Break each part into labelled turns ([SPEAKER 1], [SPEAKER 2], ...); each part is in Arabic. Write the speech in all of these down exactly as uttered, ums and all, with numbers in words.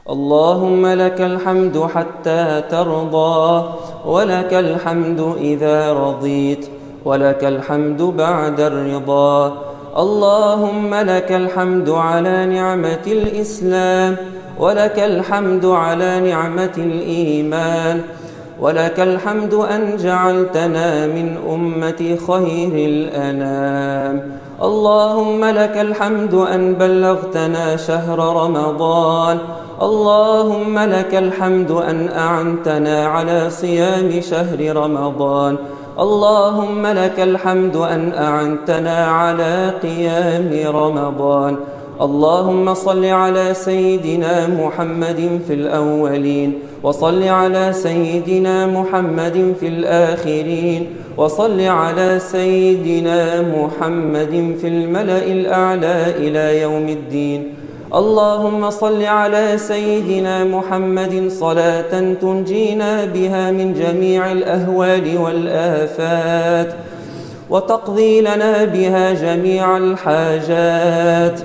[SPEAKER 1] اللهم لك الحمد حتى ترضى، ولك الحمد إذا رضيت، ولك الحمد بعد الرضا. اللهم لك الحمد على نعمة الإسلام، ولك الحمد على نعمة الإيمان، ولك الحمد أن جعلتنا من أمة خير الأنام. اللهم لك الحمد أن بلغتنا شهر رمضان. اللهم لك الحمد أن أعنتنا على صيام شهر رمضان. اللهم لك الحمد أن أعنتنا على قيام رمضان. اللهم صل على سيدنا محمد في الأولين، وصل على سيدنا محمد في الآخرين، وصل على سيدنا محمد في الملأ الأعلى إلى يوم الدين. اللهم صل على سيدنا محمد صلاة تنجينا بها من جميع الأهوال والآفات، وتقضي لنا بها جميع الحاجات،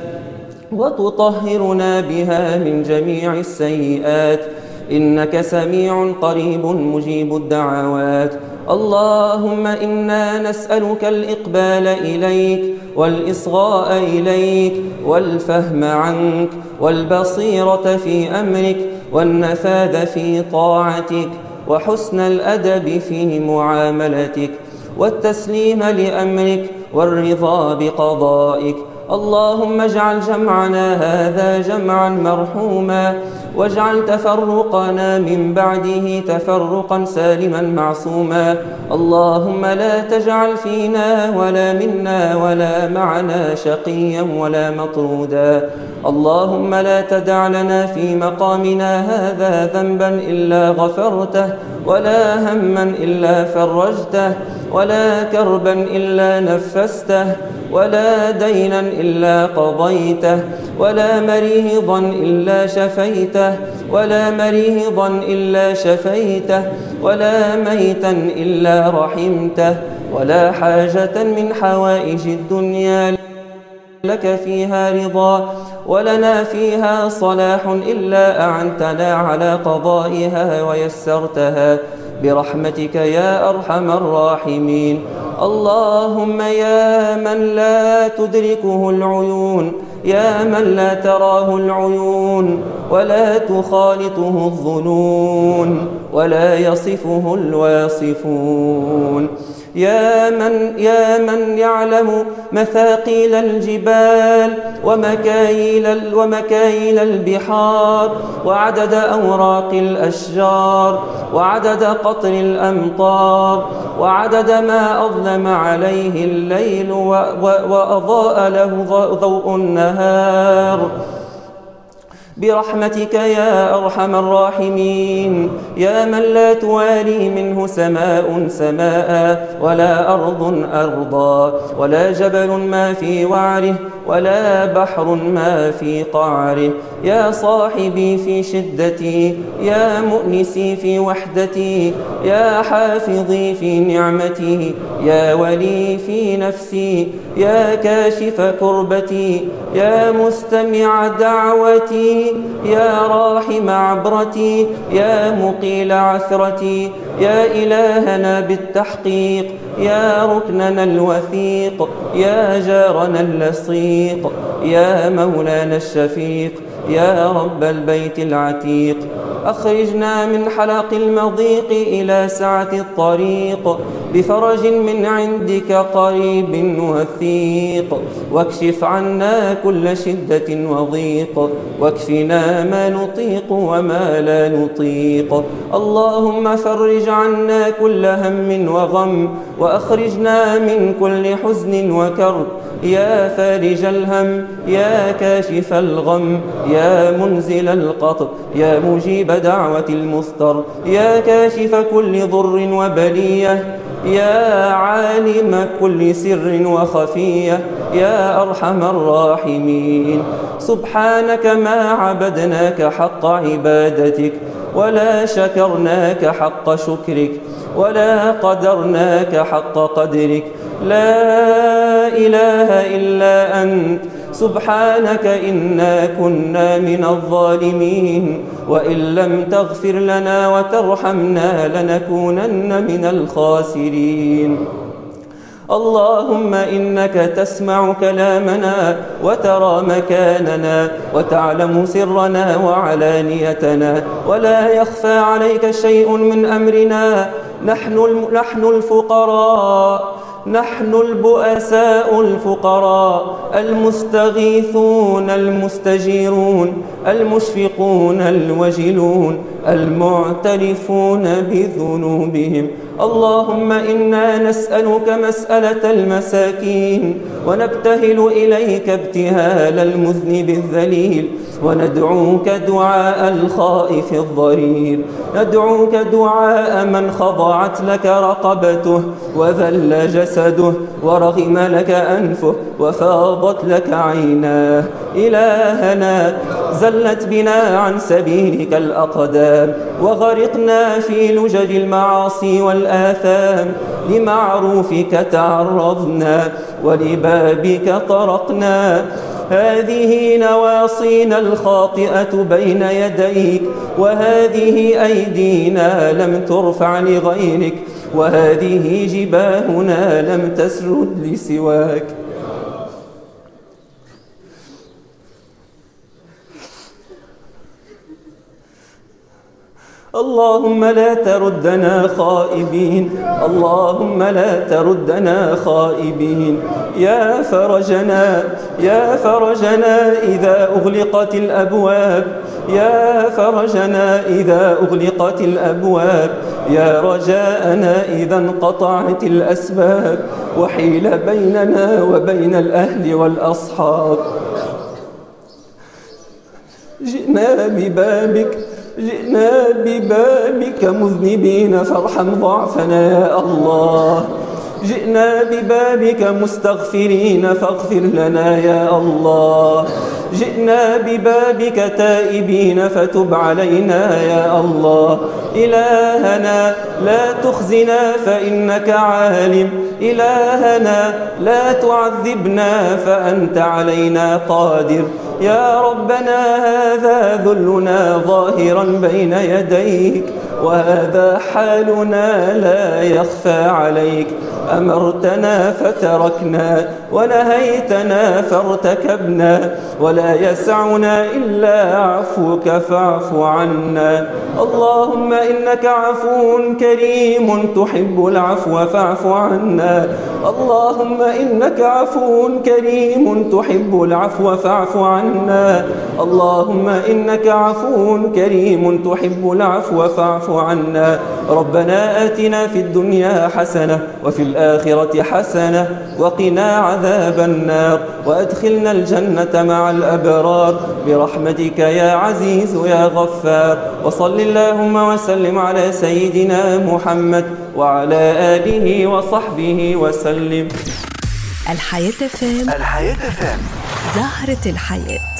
[SPEAKER 1] وتطهرنا بها من جميع السيئات، إنك سميع قريب مجيب الدعوات. اللهم إنا نسألك الإقبال إليك، والإصغاء إليك، والفهم عنك، والبصيرة في أمرك، والنفاذ في طاعتك، وحسن الأدب في معاملتك، والتسليم لأمرك، والرضا بقضائك. اللهم اجعل جمعنا هذا جمعا مرحوما، واجعل تفرقنا من بعده تفرقا سالما معصوما. اللهم لا تجعل فينا ولا منا ولا معنا شقيا ولا مطرودا. اللهم لا تدع لنا في مقامنا هذا ذنبا إلا غفرته، ولا هما إلا فرجته، ولا كربا إلا نفسته، ولا دينا إلا قضيته، ولا مريضا إلا شفيته، ولا مريضا إلا شفيته، ولا ميتا إلا رحمته، ولا حاجة من حوائج الدنيا لك فيها رضا ولنا فيها صلاح إلا أعنتنا على قضائها ويسرتها برحمتك يا أرحم الراحمين. اللهم يا من لا تدركه العيون، يا من لا تراه العيون، ولا تخالطه الظنون، ولا يصفه الواصفون، يا من, يا من يعلم مثاقيل الجبال ومكاييل, ومكاييل البحار، وعدد أوراق الأشجار، وعدد قطر الأمطار، وعدد ما أظلم عليه الليل وأضاء له ضوء النهار، برحمتك يا أرحم الراحمين. يا من لا توالي منه سماء سماء، ولا أرض أرضا، ولا جبل ما في وعره، ولا بحر ما في قعره. يا صاحبي في شدتي، يا مؤنسي في وحدتي، يا حافظي في نعمتي، يا ولي في نفسي، يا كاشف كربتي، يا مستمع دعوتي، يا راحم عبرتي، يا مقيل عثرتي، يا إلهنا بالتحقيق، يا ركننا الوثيق، يا جارنا اللصيق، يا مولانا الشفيق، يا رب البيت العتيق. أخرجنا من حلق المضيق إلى سعة الطريق بفرج من عندك قريب وثيق، واكشف عنا كل شدة وضيق، واكفنا ما نطيق وما لا نطيق. اللهم فرج عنا كل هم وغم، وأخرجنا من كل حزن وكرب. يا فارج الهم، يا كاشف الغم، يا منزل القطر، يا مجيب دعوة المضطر، يا كاشف كل ضر وبلية، يا عالم كل سر وخفية، يا أرحم الراحمين. سبحانك ما عبدناك حق عبادتك، ولا شكرناك حق شكرك، ولا قدرناك حق قدرك. لا إله إلا أنت سبحانك إنا كنا من الظالمين، وإن لم تغفر لنا وترحمنا لنكونن من الخاسرين. اللهم إنك تسمع كلامنا وترى مكاننا وتعلم سرنا وعلانيتنا، ولا يخفى عليك شيء من أمرنا. نحن نحن الفقراء، نحن البؤساء الفقراء، المستغيثون المستجيرون، المشفقون الوجلون، المعترفون بذنوبهم. اللهم إنا نسألك مسألة المساكين، ونبتهل إليك ابتهال المذنب الذليل، وندعوك دعاء الخائف الضرير، ندعوك دعاء من خضعت لك رقبته وذل جسده ورغم لك أنفه وفاضت لك عيناه. إلهنا زلت بنا عن سبيلك الأقدام، وغرقنا في لجج المعاصي والآثام، لمعروفك تعرضنا ولبابك طرقنا. هذه نواصينا الخاطئة بين يديك، وهذه أيدينا لم ترفع لغيرك، وهذه جباهنا لم تسجد لسواك. اللهم لا تردنا خائبين، اللهم لا تردنا خائبين. يا فرجنا، يا فرجنا إذا أغلقت الأبواب، يا فرجنا إذا أغلقت الأبواب، يا رجاءنا إذا انقطعت الأسباب، وحيل بيننا وبين الأهل والأصحاب. جئنا ببابك، جئنا ببابك مذنبين فارحم ضعفنا يا الله. جئنا ببابك مستغفرين فاغفر لنا يا الله. جئنا ببابك تائبين فتب علينا يا الله. إلهنا لا تخزنا فإنك عالم، إلهنا لا تعذبنا فأنت علينا قادر. يا ربنا هذا ذلنا ظاهرا بين يديك، وهذا حالنا لا يخفى عليك. أمرتنا فتركنا، ونهيتنا فارتكبنا، ولا يسعنا إلا عفوك فاعف عنا. اللهم إنك عفو كريم تحب العفو فاعف عنا. اللهم إنك عفو كريم تحب العفو فاعف عنا. اللهم إنك عفو كريم تحب العفو فاعف عنا. ربنا آتنا في الدنيا حسنة وفي الآخرة حسنة وقنا عذاب النار، وأدخلنا الجنة مع الأبرار برحمتك يا عزيز يا غفار. وصل اللهم وسلم على سيدنا محمد وعلى آله وصحبه وسلم.
[SPEAKER 2] الحياة فام،
[SPEAKER 3] الحياة فام،
[SPEAKER 2] زهرة الحياة.